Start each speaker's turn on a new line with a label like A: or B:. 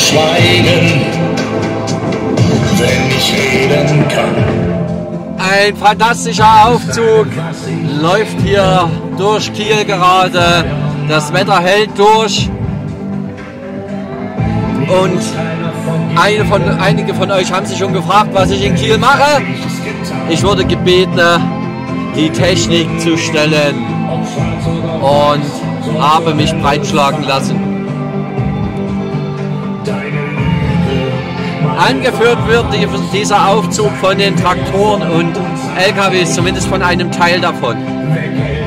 A: schweigen, wenn ich reden kann.
B: Ein fantastischer Aufzug läuft hier durch Kiel gerade. Das Wetter hält durch. Und einige von euch haben sich schon gefragt, was ich in Kiel mache. Ich wurde gebeten, die Technik zu stellen und habe mich breitschlagen lassen. Angeführt wird dieser Aufzug von den Traktoren und LKWs, zumindest von einem Teil davon.